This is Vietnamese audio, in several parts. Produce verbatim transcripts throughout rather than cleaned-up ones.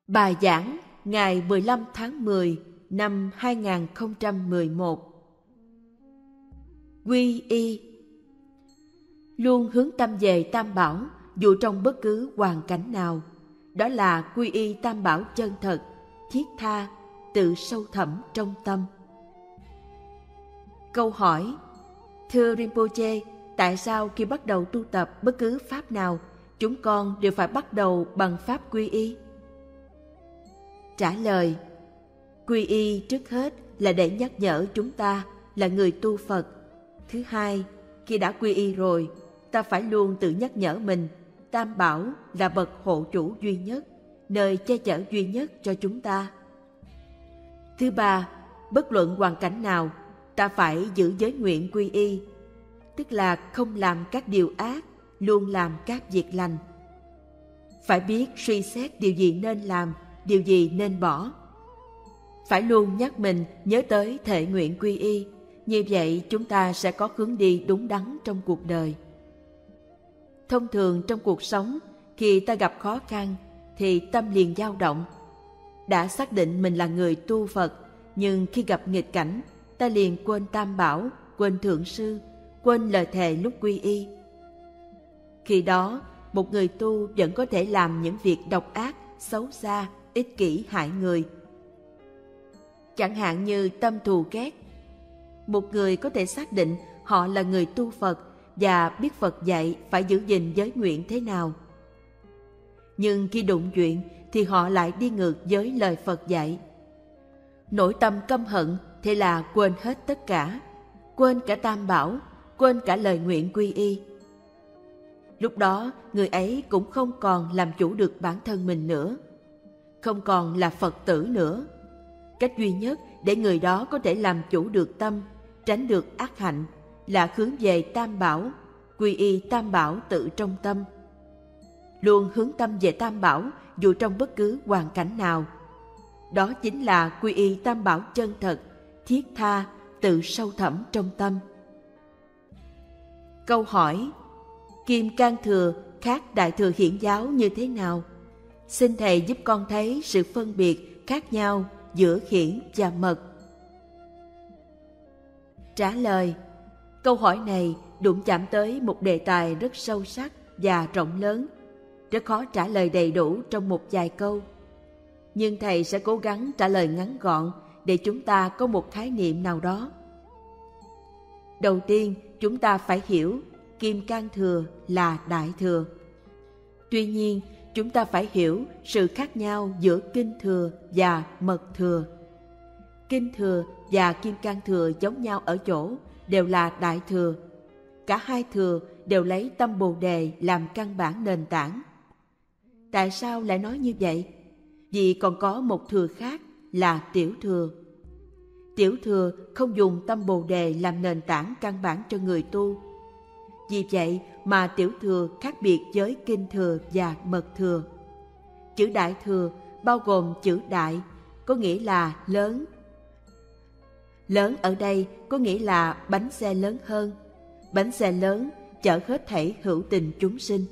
Bài giảng ngày mười lăm tháng mười năm hai nghìn không trăm mười một. Quy y. Luôn hướng tâm về Tam Bảo dù trong bất cứ hoàn cảnh nào. Đó là quy y Tam Bảo chân thật, thiết tha, tự sâu thẳm trong tâm. Câu hỏi: Thưa Rinpoche, tại sao khi bắt đầu tu tập bất cứ pháp nào, chúng con đều phải bắt đầu bằng pháp quy y? Trả lời: Quy y trước hết là để nhắc nhở chúng ta là người tu Phật. Thứ hai, khi đã quy y rồi, ta phải luôn tự nhắc nhở mình Tam Bảo là bậc hộ chủ duy nhất, nơi che chở duy nhất cho chúng ta. Thứ ba, bất luận hoàn cảnh nào, ta phải giữ giới nguyện quy y, tức là không làm các điều ác, luôn làm các việc lành. Phải biết suy xét điều gì nên làm, điều gì nên bỏ. Phải luôn nhắc mình nhớ tới thệ nguyện quy y, như vậy chúng ta sẽ có hướng đi đúng đắn trong cuộc đời. Thông thường trong cuộc sống, khi ta gặp khó khăn thì tâm liền dao động. Đã xác định mình là người tu Phật, nhưng khi gặp nghịch cảnh, ta liền quên Tam Bảo, quên Thượng Sư, quên lời thề lúc quy y. Khi đó, một người tu vẫn có thể làm những việc độc ác, xấu xa, ích kỷ hại người. Chẳng hạn như tâm thù ghét. Một người có thể xác định họ là người tu Phật và biết Phật dạy phải giữ gìn giới nguyện thế nào. Nhưng khi đụng chuyện thì họ lại đi ngược với lời Phật dạy. Nỗi tâm căm hận thì là quên hết tất cả, quên cả Tam Bảo, quên cả lời nguyện quy y. Lúc đó người ấy cũng không còn làm chủ được bản thân mình nữa, không còn là Phật tử nữa. Cách duy nhất để người đó có thể làm chủ được tâm, tránh được ác hạnh là hướng về Tam Bảo, quy y Tam Bảo tự trong tâm. Luôn hướng tâm về Tam Bảo dù trong bất cứ hoàn cảnh nào. Đó chính là quy y Tam Bảo chân thật, thiết tha, tự sâu thẳm trong tâm. Câu hỏi: Kim Cang Thừa khác Đại Thừa Hiển Giáo như thế nào? Xin Thầy giúp con thấy sự phân biệt khác nhau giữa hiển và mật. Trả lời: Câu hỏi này đụng chạm tới một đề tài rất sâu sắc và rộng lớn, rất khó trả lời đầy đủ trong một vài câu. Nhưng Thầy sẽ cố gắng trả lời ngắn gọn để chúng ta có một khái niệm nào đó. Đầu tiên, chúng ta phải hiểu Kim Cang Thừa là Đại Thừa. Tuy nhiên, chúng ta phải hiểu sự khác nhau giữa Kinh Thừa và Mật Thừa. Kinh Thừa và Kim Cang Thừa giống nhau ở chỗ đều là Đại Thừa. Cả hai thừa đều lấy tâm Bồ Đề làm căn bản nền tảng. Tại sao lại nói như vậy? Vì còn có một thừa khác là Tiểu Thừa. Tiểu Thừa không dùng tâm Bồ Đề làm nền tảng căn bản cho người tu. Vì vậy mà Tiểu Thừa khác biệt với Kinh Thừa và Mật Thừa. Chữ Đại Thừa bao gồm chữ Đại, có nghĩa là lớn. Lớn ở đây có nghĩa là bánh xe lớn hơn. Bánh xe lớn chở hết thảy hữu tình chúng sinh.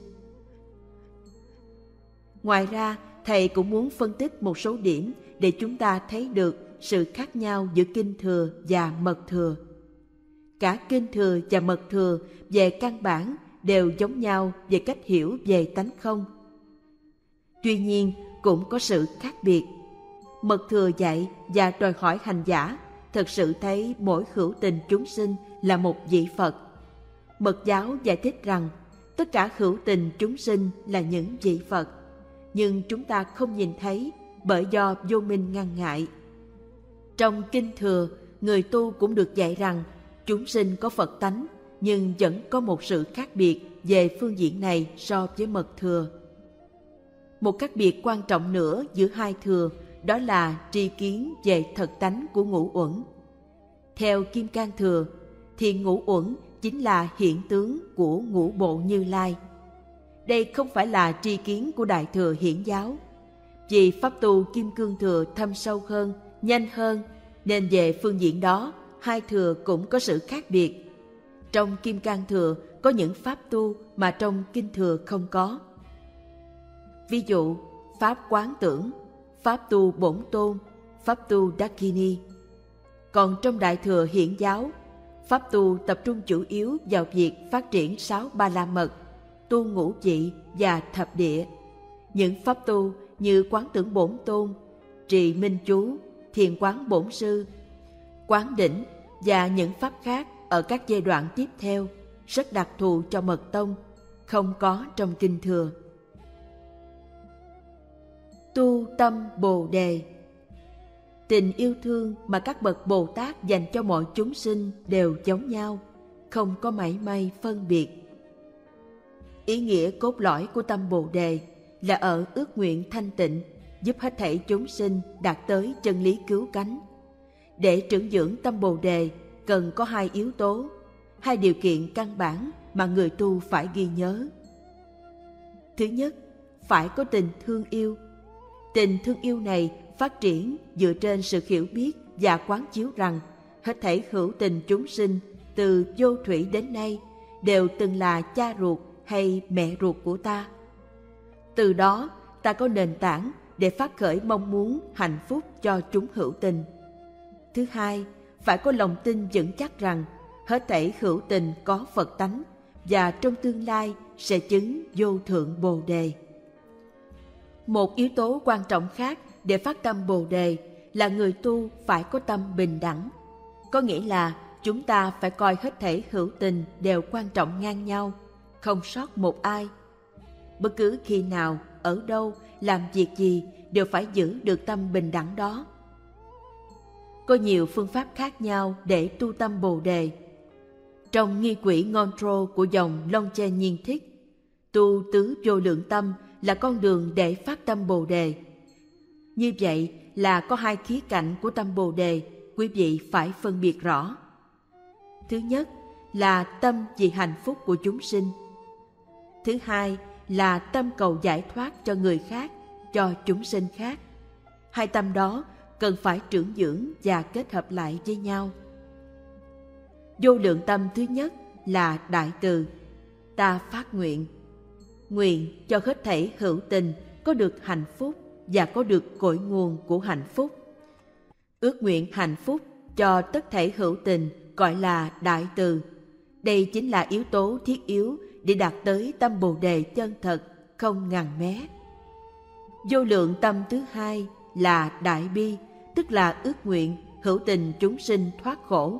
Ngoài ra, Thầy cũng muốn phân tích một số điểm để chúng ta thấy được sự khác nhau giữa Kinh Thừa và Mật Thừa. Cả Kinh Thừa và Mật Thừa về căn bản đều giống nhau về cách hiểu về tánh không. Tuy nhiên, cũng có sự khác biệt. Mật Thừa dạy và đòi hỏi hành giả thực sự thấy mỗi hữu tình chúng sinh là một vị Phật. Mật giáo giải thích rằng tất cả hữu tình chúng sinh là những vị Phật, nhưng chúng ta không nhìn thấy bởi do vô minh ngăn ngại. Trong Kinh Thừa, người tu cũng được dạy rằng chúng sinh có Phật tánh, nhưng vẫn có một sự khác biệt về phương diện này so với Mật Thừa. Một khác biệt quan trọng nữa giữa hai thừa đó là tri kiến về thật tánh của ngũ uẩn. Theo Kim Cang Thừa, thì ngũ uẩn chính là hiện tướng của ngũ bộ Như Lai. Đây không phải là tri kiến của Đại Thừa Hiển Giáo. Vì pháp tu Kim Cương Thừa thâm sâu hơn, nhanh hơn, nên về phương diện đó, hai thừa cũng có sự khác biệt. Trong Kim Cang Thừa có những pháp tu mà trong Kinh Thừa không có. Ví dụ, pháp quán tưởng, pháp tu bổn tôn, pháp tu Dakini. Còn trong Đại Thừa Hiển giáo, pháp tu tập trung chủ yếu vào việc phát triển sáu ba la mật, tu ngũ vị và thập địa. Những pháp tu như quán tưởng bổn tôn, trì minh chú, thiền quán bổn sư, quán đỉnh và những pháp khác ở các giai đoạn tiếp theo rất đặc thù cho mật tông, không có trong kinh thừa. Tu tâm Bồ Đề. Tình yêu thương mà các bậc Bồ Tát dành cho mọi chúng sinh đều giống nhau, không có mảy may phân biệt. Ý nghĩa cốt lõi của tâm Bồ Đề là ở ước nguyện thanh tịnh, giúp hết thảy chúng sinh đạt tới chân lý cứu cánh. Để trưởng dưỡng tâm Bồ Đề cần có hai yếu tố, hai điều kiện căn bản mà người tu phải ghi nhớ. Thứ nhất, phải có tình thương yêu. Tình thương yêu này phát triển dựa trên sự hiểu biết và quán chiếu rằng hết thảy hữu tình chúng sinh từ vô thủy đến nay đều từng là cha ruột hay mẹ ruột của ta. Từ đó ta có nền tảng để phát khởi mong muốn hạnh phúc cho chúng hữu tình. Thứ hai, phải có lòng tin vững chắc rằng hết thảy hữu tình có Phật tánh và trong tương lai sẽ chứng vô thượng Bồ Đề. Một yếu tố quan trọng khác để phát tâm Bồ Đề là người tu phải có tâm bình đẳng. Có nghĩa là chúng ta phải coi hết thảy hữu tình đều quan trọng ngang nhau, không sót một ai. Bất cứ khi nào, ở đâu, làm việc gì đều phải giữ được tâm bình đẳng đó. Có nhiều phương pháp khác nhau để tu tâm Bồ Đề. Trong nghi quỹ Ngondro của dòng Longchen Nhiên Thích, tu tứ vô lượng tâm là con đường để phát tâm Bồ Đề. Như vậy là có hai khía cạnh của tâm Bồ Đề, quý vị phải phân biệt rõ. Thứ nhất là tâm vì hạnh phúc của chúng sinh. Thứ hai là tâm cầu giải thoát cho người khác, cho chúng sinh khác. Hai tâm đó cần phải trưởng dưỡng và kết hợp lại với nhau. Vô lượng tâm thứ nhất là đại từ. Ta phát nguyện, nguyện cho hết thảy hữu tình có được hạnh phúc và có được cội nguồn của hạnh phúc. Ước nguyện hạnh phúc cho tất thảy hữu tình gọi là đại từ. Đây chính là yếu tố thiết yếu để đạt tới tâm Bồ Đề chân thật, không ngằn mé. Vô lượng tâm thứ hai là đại bi, tức là ước nguyện hữu tình chúng sinh thoát khổ.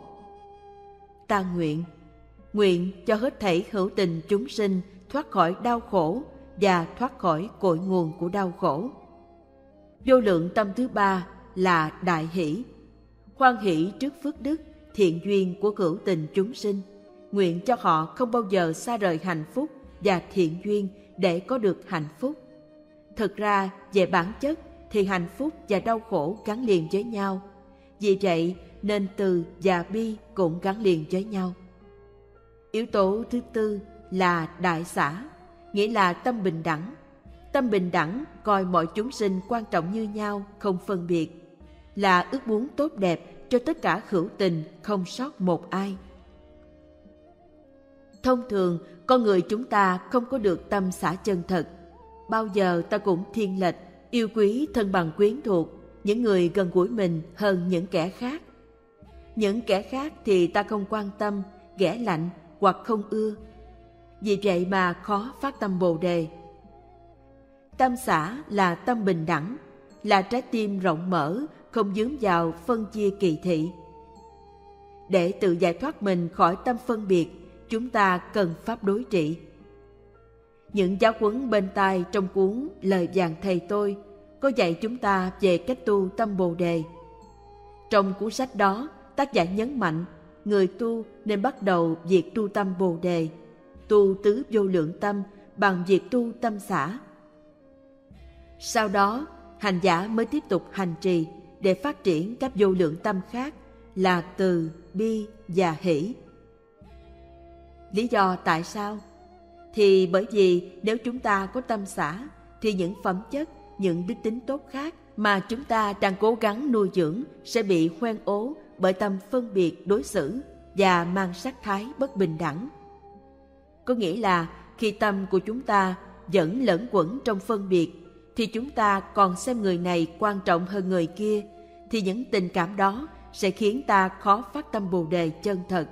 Ta nguyện, nguyện cho hết thảy hữu tình chúng sinh thoát khỏi đau khổ và thoát khỏi cội nguồn của đau khổ. Vô lượng tâm thứ ba là đại hỷ, hoan hỷ trước phước đức, thiện duyên của hữu tình chúng sinh, nguyện cho họ không bao giờ xa rời hạnh phúc và thiện duyên để có được hạnh phúc. Thực ra, về bản chất thì hạnh phúc và đau khổ gắn liền với nhau. Vì vậy nên từ và bi cũng gắn liền với nhau. Yếu tố thứ tư là đại xả, nghĩa là tâm bình đẳng. Tâm bình đẳng coi mọi chúng sinh quan trọng như nhau, không phân biệt, là ước muốn tốt đẹp cho tất cả hữu tình, không sót một ai. Thông thường, con người chúng ta không có được tâm xả chân thật. Bao giờ ta cũng thiên lệch, yêu quý thân bằng quyến thuộc, những người gần gũi mình hơn những kẻ khác. Những kẻ khác thì ta không quan tâm, ghẻ lạnh hoặc không ưa. Vì vậy mà khó phát tâm Bồ Đề. Tâm xả là tâm bình đẳng, là trái tim rộng mở, không dướng vào phân chia kỳ thị. Để tự giải thoát mình khỏi tâm phân biệt, chúng ta cần pháp đối trị. Những giáo huấn bên tai trong cuốn Lời Vàng Thầy Tôi có dạy chúng ta về cách tu tâm Bồ Đề. Trong cuốn sách đó, tác giả nhấn mạnh người tu nên bắt đầu việc tu tâm Bồ Đề, tu tứ vô lượng tâm bằng việc tu tâm xả. Sau đó, hành giả mới tiếp tục hành trì để phát triển các vô lượng tâm khác là từ, bi và hỷ. Lý do tại sao? Thì bởi vì nếu chúng ta có tâm xả, thì những phẩm chất, những đức tính tốt khác mà chúng ta đang cố gắng nuôi dưỡng sẽ bị hoen ố bởi tâm phân biệt đối xử và mang sắc thái bất bình đẳng. Có nghĩa là khi tâm của chúng ta vẫn lẫn quẩn trong phân biệt, thì chúng ta còn xem người này quan trọng hơn người kia, thì những tình cảm đó sẽ khiến ta khó phát tâm Bồ Đề chân thật.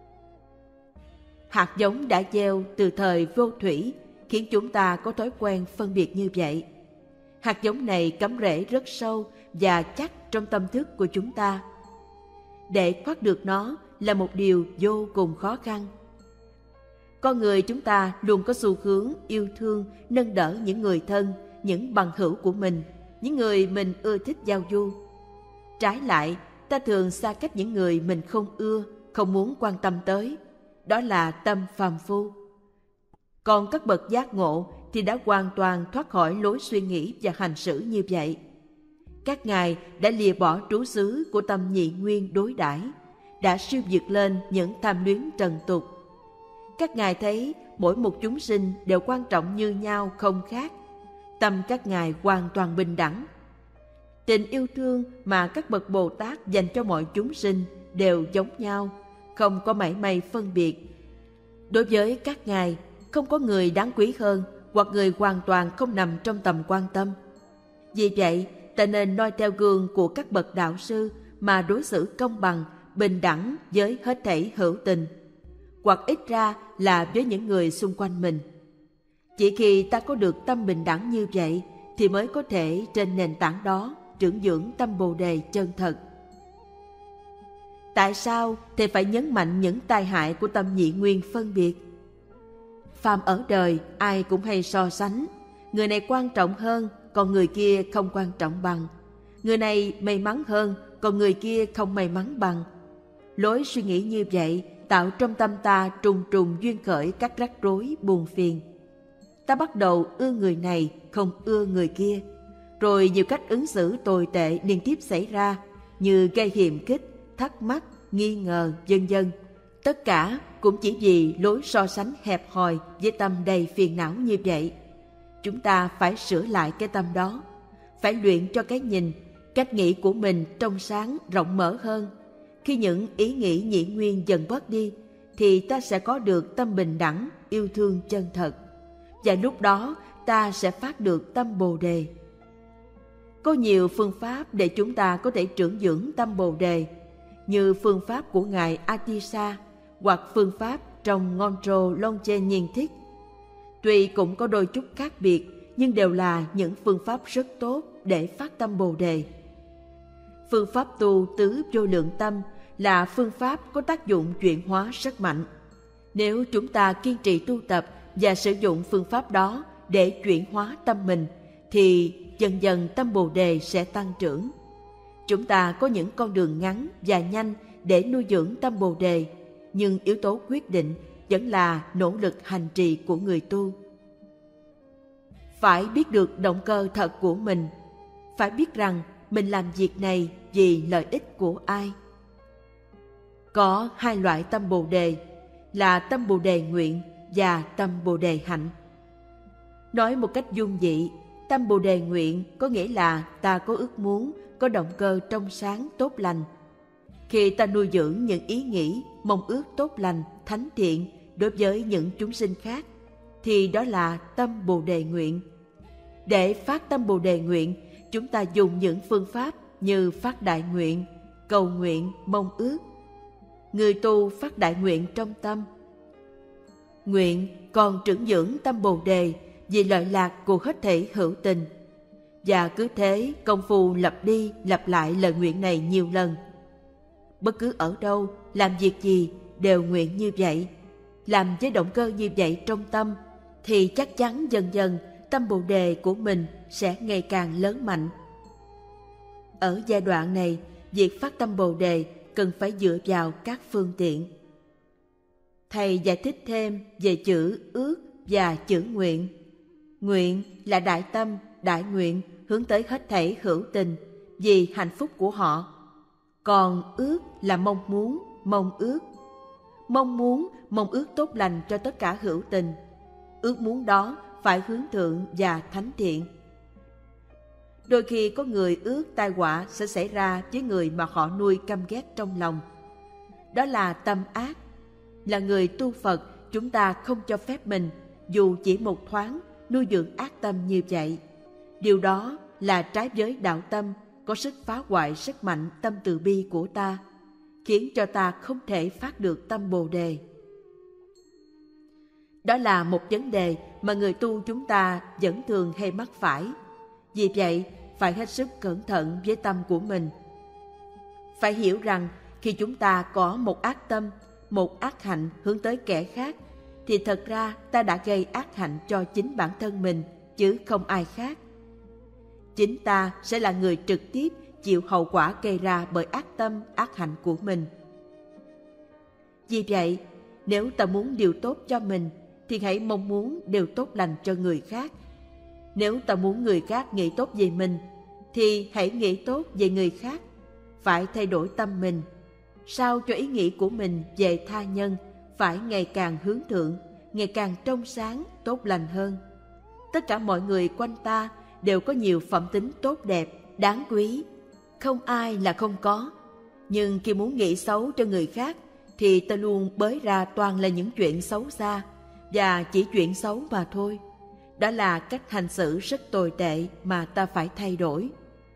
Hạt giống đã gieo từ thời vô thủy khiến chúng ta có thói quen phân biệt như vậy. Hạt giống này cắm rễ rất sâu và chắc trong tâm thức của chúng ta. Để thoát được nó là một điều vô cùng khó khăn. Con người chúng ta luôn có xu hướng yêu thương, nâng đỡ những người thân, những bằng hữu của mình, những người mình ưa thích giao du. Trái lại, ta thường xa cách những người mình không ưa, không muốn quan tâm tới. Đó là tâm phàm phu. Còn các bậc giác ngộ thì đã hoàn toàn thoát khỏi lối suy nghĩ và hành xử như vậy. Các ngài đã lìa bỏ trú xứ của tâm nhị nguyên đối đãi, đã siêu vượt lên những tham luyến trần tục. Các ngài thấy mỗi một chúng sinh đều quan trọng như nhau không khác. Tâm các ngài hoàn toàn bình đẳng. Tình yêu thương mà các bậc Bồ Tát dành cho mọi chúng sinh đều giống nhau, không có mảy may phân biệt. Đối với các ngài, không có người đáng quý hơn hoặc người hoàn toàn không nằm trong tầm quan tâm. Vì vậy, ta nên noi theo gương của các bậc đạo sư mà đối xử công bằng, bình đẳng với hết thảy hữu tình, hoặc ít ra là với những người xung quanh mình. Chỉ khi ta có được tâm bình đẳng như vậy thì mới có thể trên nền tảng đó trưởng dưỡng tâm Bồ Đề chân thật. Tại sao thầy phải nhấn mạnh những tai hại của tâm nhị nguyên phân biệt? Phàm ở đời ai cũng hay so sánh, người này quan trọng hơn, còn người kia không quan trọng bằng. Người này may mắn hơn, còn người kia không may mắn bằng. Lối suy nghĩ như vậy tạo trong tâm ta trùng trùng duyên khởi các rắc rối buồn phiền. Ta bắt đầu ưa người này, không ưa người kia. Rồi nhiều cách ứng xử tồi tệ liên tiếp xảy ra, như gây hiềm khích, thắc mắc, nghi ngờ, vân vân. Tất cả cũng chỉ vì lối so sánh hẹp hòi với tâm đầy phiền não như vậy. Chúng ta phải sửa lại cái tâm đó, phải luyện cho cái nhìn, cách nghĩ của mình trong sáng, rộng mở hơn. Khi những ý nghĩ nhị nguyên dần bớt đi, thì ta sẽ có được tâm bình đẳng, yêu thương chân thật. Và lúc đó ta sẽ phát được tâm Bồ Đề. Có nhiều phương pháp để chúng ta có thể trưởng dưỡng tâm Bồ Đề, như phương pháp của Ngài Atisa hoặc phương pháp trong Ngondro Longchen Nhiên Thích. Tuy cũng có đôi chút khác biệt, nhưng đều là những phương pháp rất tốt để phát tâm Bồ Đề. Phương pháp tu tứ vô lượng tâm là phương pháp có tác dụng chuyển hóa rất mạnh. Nếu chúng ta kiên trì tu tập và sử dụng phương pháp đó để chuyển hóa tâm mình, thì dần dần tâm Bồ Đề sẽ tăng trưởng. Chúng ta có những con đường ngắn và nhanh để nuôi dưỡng tâm Bồ Đề, nhưng yếu tố quyết định vẫn là nỗ lực hành trì của người tu. Phải biết được động cơ thật của mình, phải biết rằng mình làm việc này vì lợi ích của ai. Có hai loại tâm Bồ Đề là tâm Bồ Đề nguyện và tâm Bồ Đề hạnh. Nói một cách dung dị, tâm Bồ Đề nguyện có nghĩa là ta có ước muốn, có động cơ trong sáng tốt lành. Khi ta nuôi dưỡng những ý nghĩ, mong ước tốt lành, thánh thiện đối với những chúng sinh khác, thì đó là tâm Bồ Đề nguyện. Để phát tâm Bồ Đề nguyện, chúng ta dùng những phương pháp như phát đại nguyện, cầu nguyện, mong ước. Người tu phát đại nguyện trong tâm. Nguyện còn trưởng dưỡng tâm Bồ Đề vì lợi lạc của hết thảy hữu tình. Và cứ thế công phu lặp đi lặp lại lời nguyện này nhiều lần. Bất cứ ở đâu, làm việc gì đều nguyện như vậy. Làm với động cơ như vậy trong tâm, thì chắc chắn dần dần tâm Bồ Đề của mình sẽ ngày càng lớn mạnh. Ở giai đoạn này, việc phát tâm Bồ Đề cần phải dựa vào các phương tiện. Thầy giải thích thêm về chữ ước và chữ nguyện. Nguyện là đại tâm, đại nguyện hướng tới hết thảy hữu tình vì hạnh phúc của họ. Còn ước là mong muốn, mong ước. Mong muốn, mong ước tốt lành cho tất cả hữu tình. Ước muốn đó phải hướng thượng và thánh thiện. Đôi khi có người ước tai họa sẽ xảy ra với người mà họ nuôi căm ghét trong lòng. Đó là tâm ác. Là người tu Phật, chúng ta không cho phép mình, dù chỉ một thoáng, nuôi dưỡng ác tâm như vậy. Điều đó là trái với đạo tâm, có sức phá hoại sức mạnh tâm từ bi của ta, khiến cho ta không thể phát được tâm Bồ Đề. Đó là một vấn đề mà người tu chúng ta vẫn thường hay mắc phải. Vì vậy, phải hết sức cẩn thận với tâm của mình. Phải hiểu rằng khi chúng ta có một ác tâm, một ác hạnh hướng tới kẻ khác, thì thật ra ta đã gây ác hạnh cho chính bản thân mình, chứ không ai khác. Chính ta sẽ là người trực tiếp chịu hậu quả gây ra bởi ác tâm, ác hạnh của mình. Vì vậy, nếu ta muốn điều tốt cho mình, thì hãy mong muốn điều tốt lành cho người khác. Nếu ta muốn người khác nghĩ tốt về mình, thì hãy nghĩ tốt về người khác. Phải thay đổi tâm mình, sao cho ý nghĩ của mình về tha nhân phải ngày càng hướng thượng, ngày càng trong sáng, tốt lành hơn. Tất cả mọi người quanh ta đều có nhiều phẩm tính tốt đẹp, đáng quý. Không ai là không có. Nhưng khi muốn nghĩ xấu cho người khác, thì ta luôn bới ra toàn là những chuyện xấu xa, và chỉ chuyện xấu mà thôi. Đó là cách hành xử rất tồi tệ mà ta phải thay đổi.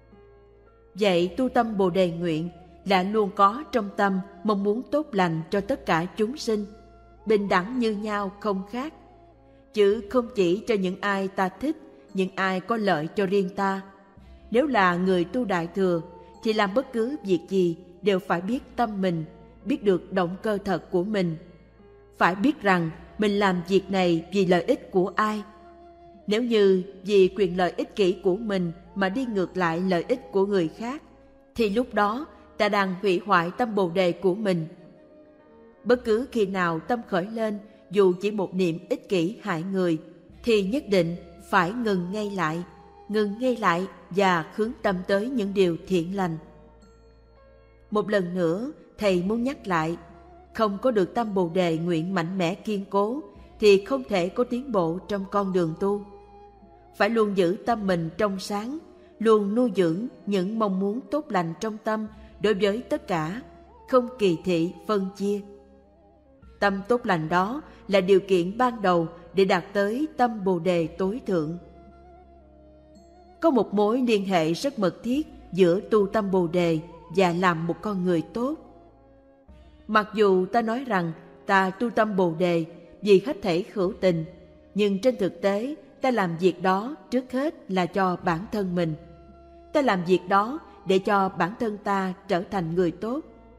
Vậy tu tâm Bồ Đề nguyện là luôn có trong tâm mong muốn tốt lành cho tất cả chúng sinh, bình đẳng như nhau không khác, chứ không chỉ cho những ai ta thích, những ai có lợi cho riêng ta. Nếu là người tu Đại Thừa, thì làm bất cứ việc gì đều phải biết tâm mình, biết được động cơ thật của mình. Phải biết rằng mình làm việc này vì lợi ích của ai. Nếu như vì quyền lợi ích kỷ của mình mà đi ngược lại lợi ích của người khác, thì lúc đó ta đang hủy hoại tâm Bồ Đề của mình. Bất cứ khi nào tâm khởi lên, dù chỉ một niệm ích kỷ hại người, thì nhất định phải ngừng ngay lại, ngừng ngay lại và hướng tâm tới những điều thiện lành. Một lần nữa, Thầy muốn nhắc lại, không có được tâm Bồ Đề nguyện mạnh mẽ kiên cố, thì không thể có tiến bộ trong con đường tu. Phải luôn giữ tâm mình trong sáng, luôn nuôi dưỡng những mong muốn tốt lành trong tâm đối với tất cả, không kỳ thị phân chia. Tâm tốt lành đó là điều kiện ban đầu để đạt tới tâm Bồ Đề tối thượng. Có một mối liên hệ rất mật thiết giữa tu tâm Bồ Đề và làm một con người tốt. Mặc dù ta nói rằng ta tu tâm Bồ Đề vì hết thảy hữu tình, nhưng trên thực tế ta làm việc đó trước hết là cho bản thân mình. Ta làm việc đó để cho bản thân ta trở thành người tốt.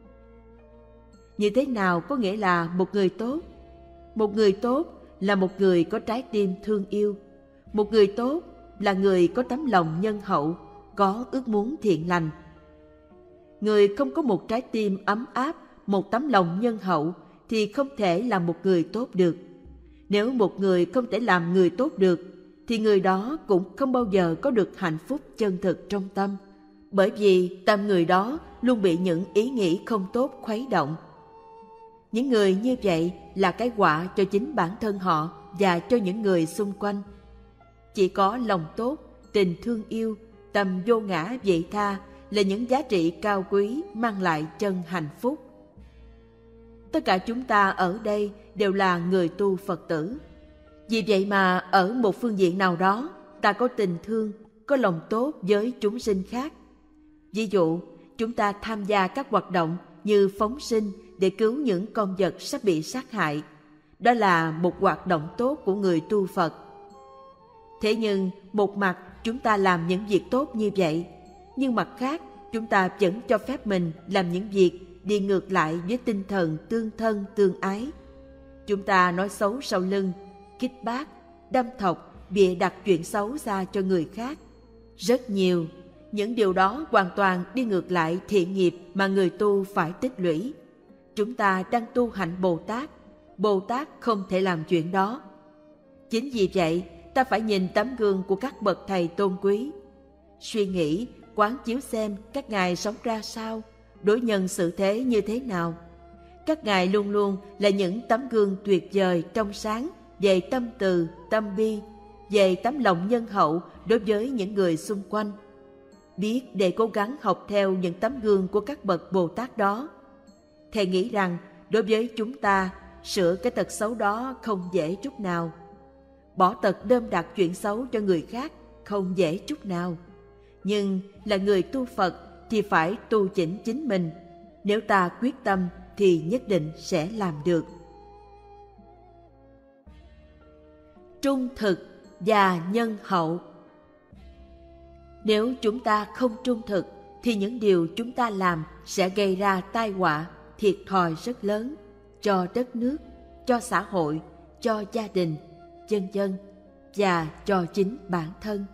Như thế nào có nghĩa là một người tốt? Một người tốt là một người có trái tim thương yêu. Một người tốt là người có tấm lòng nhân hậu, có ước muốn thiện lành. Người không có một trái tim ấm áp, một tấm lòng nhân hậu thì không thể là một người tốt được. Nếu một người không thể làm người tốt được, thì người đó cũng không bao giờ có được hạnh phúc chân thực trong tâm. Bởi vì tâm người đó luôn bị những ý nghĩ không tốt khuấy động. Những người như vậy là cái họa cho chính bản thân họ và cho những người xung quanh. Chỉ có lòng tốt, tình thương yêu, tâm vô ngã vị tha là những giá trị cao quý mang lại chân hạnh phúc. Tất cả chúng ta ở đây đều là người tu Phật tử. Vì vậy mà ở một phương diện nào đó, ta có tình thương, có lòng tốt với chúng sinh khác. Ví dụ, chúng ta tham gia các hoạt động như phóng sinh để cứu những con vật sắp bị sát hại. Đó là một hoạt động tốt của người tu Phật. Thế nhưng, một mặt chúng ta làm những việc tốt như vậy, nhưng mặt khác chúng ta vẫn cho phép mình làm những việc đi ngược lại với tinh thần tương thân tương ái. Chúng ta nói xấu sau lưng, kích bác, đâm thọc, bịa đặt chuyện xấu xa cho người khác. Rất nhiều, những điều đó hoàn toàn đi ngược lại thiện nghiệp mà người tu phải tích lũy. Chúng ta đang tu hạnh Bồ Tát, Bồ Tát không thể làm chuyện đó. Chính vì vậy, ta phải nhìn tấm gương của các bậc thầy tôn quý, suy nghĩ, quán chiếu xem các ngài sống ra sao, đối nhân xử thế như thế nào. Các ngài luôn luôn là những tấm gương tuyệt vời trong sáng về tâm từ, tâm bi, về tấm lòng nhân hậu đối với những người xung quanh. Biết để cố gắng học theo những tấm gương của các bậc Bồ Tát đó. Thầy nghĩ rằng đối với chúng ta, sửa cái tật xấu đó không dễ chút nào. Bỏ tật đơm đặt chuyện xấu cho người khác không dễ chút nào. Nhưng là người tu Phật thì phải tu chỉnh chính mình. Nếu ta quyết tâm thì nhất định sẽ làm được. Trung thực và nhân hậu. Nếu chúng ta không trung thực thì những điều chúng ta làm sẽ gây ra tai họa, thiệt thòi rất lớn cho đất nước, cho xã hội, cho gia đình, vân vân, và cho chính bản thân.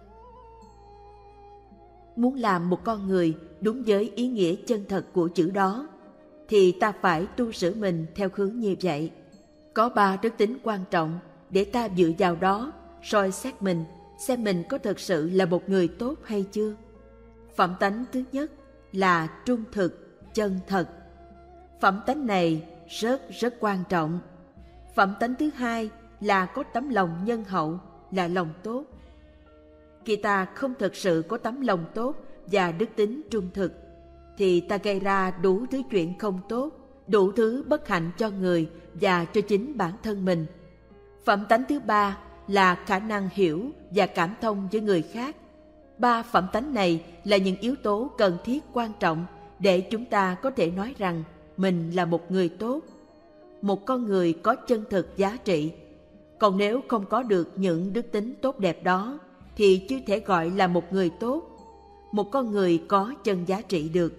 Muốn làm một con người đúng với ý nghĩa chân thật của chữ đó, thì ta phải tu sửa mình theo hướng như vậy. Có ba đức tính quan trọng để ta dựa vào đó soi xét mình, xem mình có thực sự là một người tốt hay chưa. Phẩm tánh thứ nhất là trung thực, chân thật. Phẩm tánh này rất rất quan trọng. Phẩm tánh thứ hai là có tấm lòng nhân hậu, là lòng tốt. Khi ta không thực sự có tấm lòng tốt và đức tính trung thực, thì ta gây ra đủ thứ chuyện không tốt, đủ thứ bất hạnh cho người và cho chính bản thân mình. Phẩm tánh thứ ba là khả năng hiểu và cảm thông với người khác. Ba phẩm tánh này là những yếu tố cần thiết quan trọng để chúng ta có thể nói rằng mình là một người tốt, một con người có chân thực giá trị. Còn nếu không có được những đức tính tốt đẹp đó thì chưa thể gọi là một người tốt, một con người có chân giá trị được.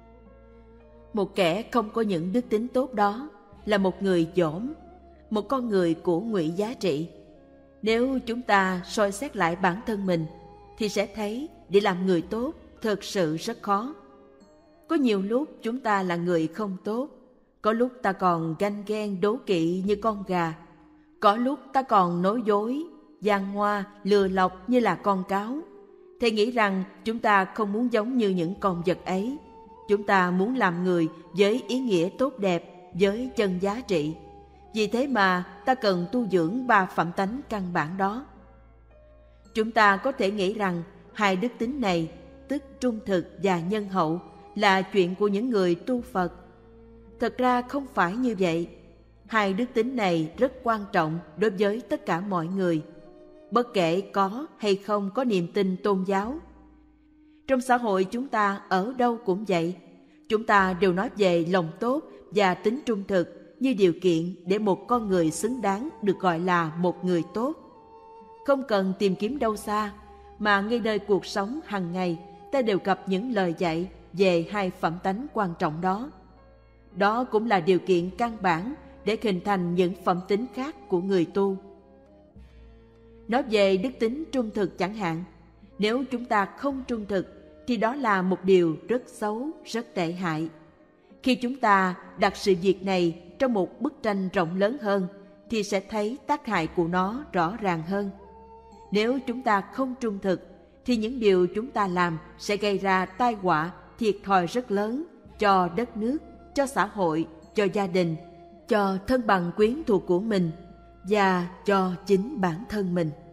Một kẻ không có những đức tính tốt đó là một người dỗm, một con người của ngụy giá trị. Nếu chúng ta soi xét lại bản thân mình thì sẽ thấy để làm người tốt thực sự rất khó. Có nhiều lúc chúng ta là người không tốt, có lúc ta còn ganh ghen đố kỵ như con gà, có lúc ta còn nói dối, giăng hoa, lừa lọc như là con cáo. Thầy nghĩ rằng chúng ta không muốn giống như những con vật ấy. Chúng ta muốn làm người với ý nghĩa tốt đẹp, với chân giá trị. Vì thế mà ta cần tu dưỡng ba phẩm tánh căn bản đó. Chúng ta có thể nghĩ rằng hai đức tính này, tức trung thực và nhân hậu, là chuyện của những người tu Phật. Thật ra không phải như vậy. Hai đức tính này rất quan trọng đối với tất cả mọi người, bất kể có hay không có niềm tin tôn giáo. Trong xã hội chúng ta ở đâu cũng vậy. Chúng ta đều nói về lòng tốt và tính trung thực như điều kiện để một con người xứng đáng được gọi là một người tốt. Không cần tìm kiếm đâu xa, mà ngay nơi cuộc sống hàng ngày ta đều gặp những lời dạy về hai phẩm tánh quan trọng đó. Đó cũng là điều kiện căn bản để hình thành những phẩm tính khác của người tu. Nói về đức tính trung thực chẳng hạn, nếu chúng ta không trung thực thì đó là một điều rất xấu, rất tệ hại. Khi chúng ta đặt sự việc này trong một bức tranh rộng lớn hơn thì sẽ thấy tác hại của nó rõ ràng hơn. Nếu chúng ta không trung thực thì những điều chúng ta làm sẽ gây ra tai họa, thiệt thòi rất lớn cho đất nước, cho xã hội, cho gia đình, cho thân bằng quyến thuộc của mình và cho chính bản thân mình.